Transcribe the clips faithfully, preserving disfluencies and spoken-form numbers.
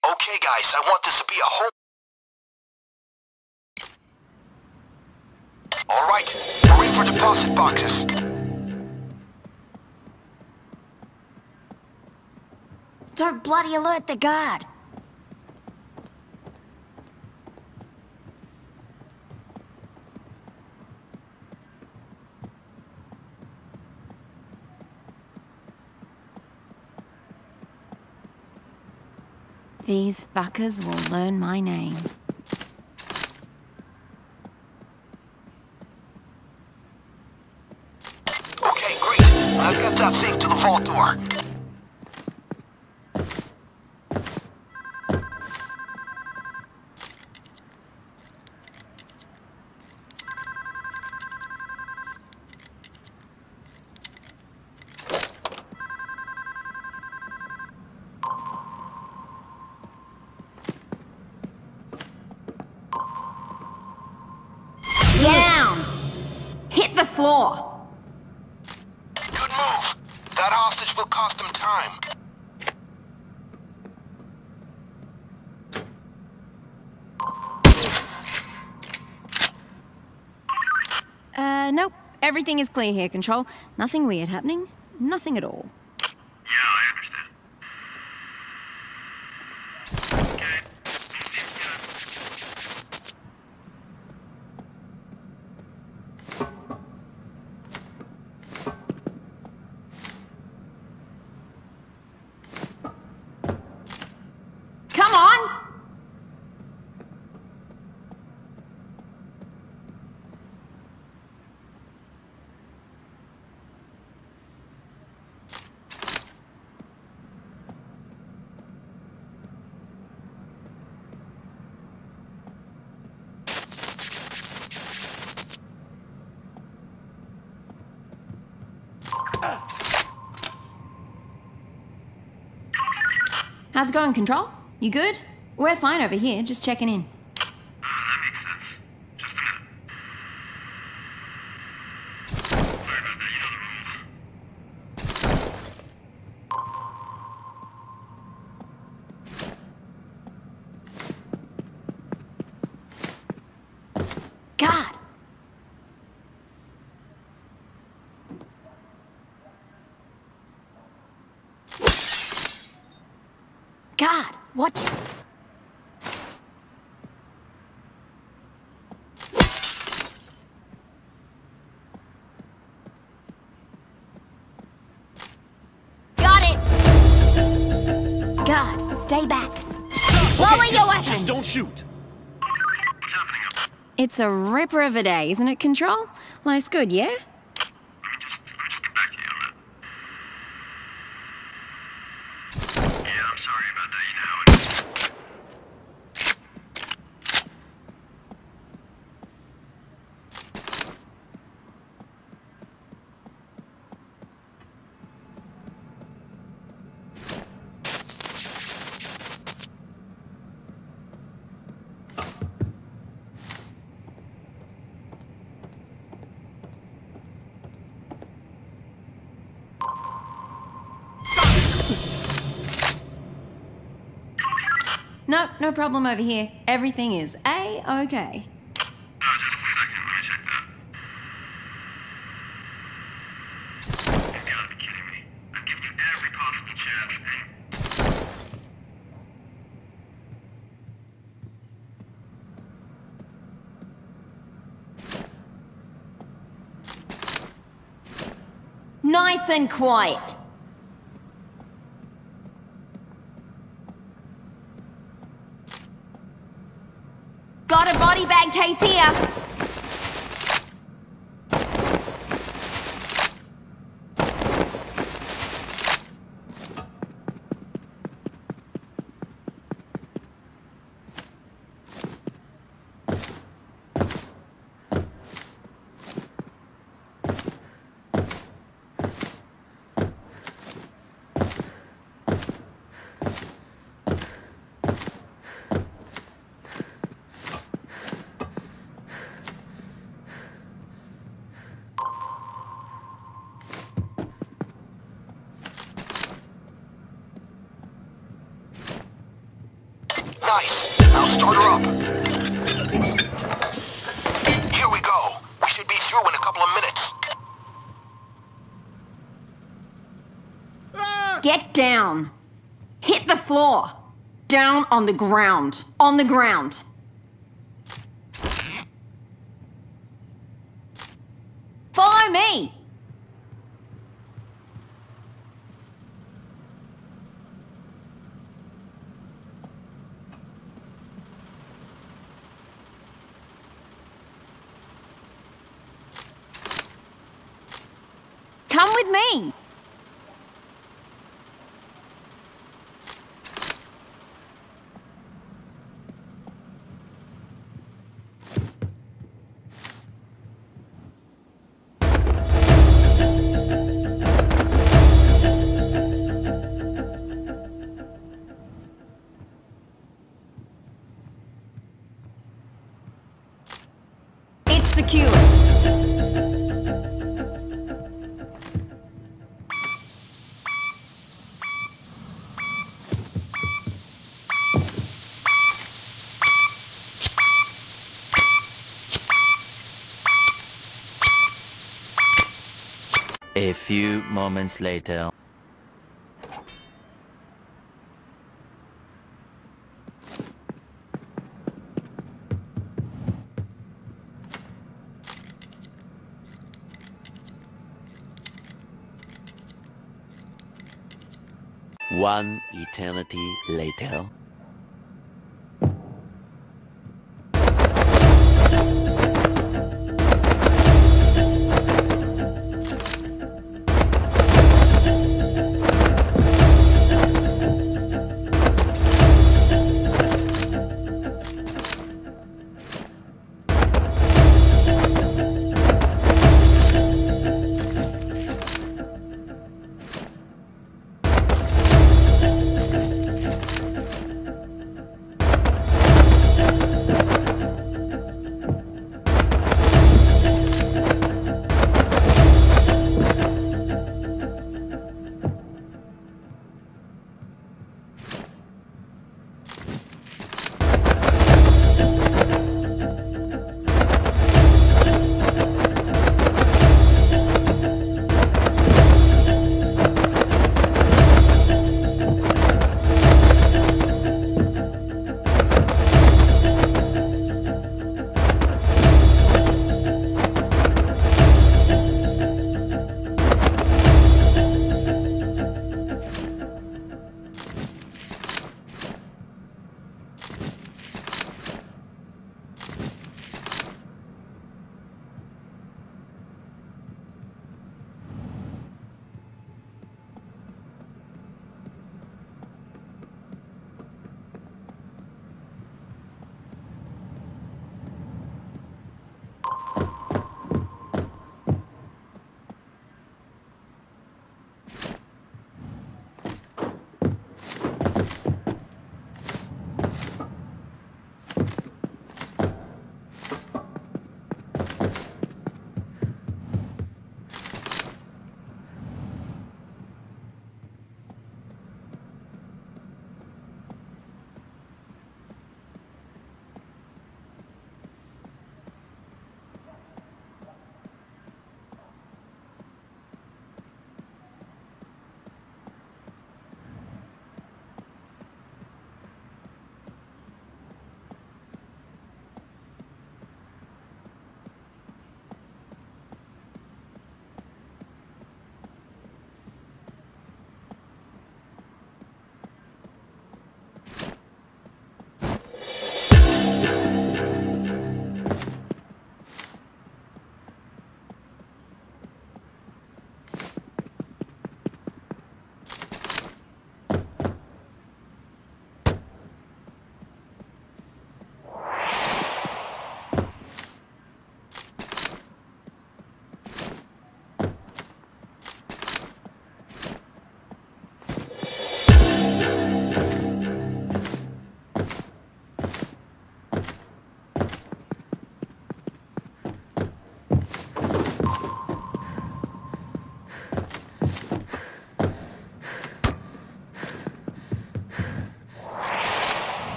Okay, guys, I want this to be a whole... All right, hurry for deposit boxes. Don't bloody alert the guard. These fuckers will learn my name. Okay, great. I've got that thing to the vault door. Down! Hit the floor! Good move. That hostage will cost them time. Uh, nope. Everything is clear here, Control. Nothing weird happening. Nothing at all. Yeah, I understand. Okay. Seems good. Come on! How's it going, Control? You good? We're fine over here, just checking in. Uh, that makes sense. Just a minute. Sorry about that, you know the rules. God! God, watch it. Got it! God, stay back. Lower Okay, your just, weapon! just don't shoot. What's happening up? It's a ripper of a day, isn't it, Control? Life's good, yeah? Let me just, let me just get back to you on that. Yeah, I'm sorry about that, you know. No, no problem over here. Everything is A-okay. Oh, just a second. Let me check that. You've got to be kidding me. I've given you every possible chance, and... Nice and quiet. Got a body bag case here. nice. Now start her up. Here we go. We should be through in a couple of minutes. Get down. Hit the floor. Down on the ground. On the ground. Follow me. Come with me. It's secure. A few moments later. One eternity later.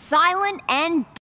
silent and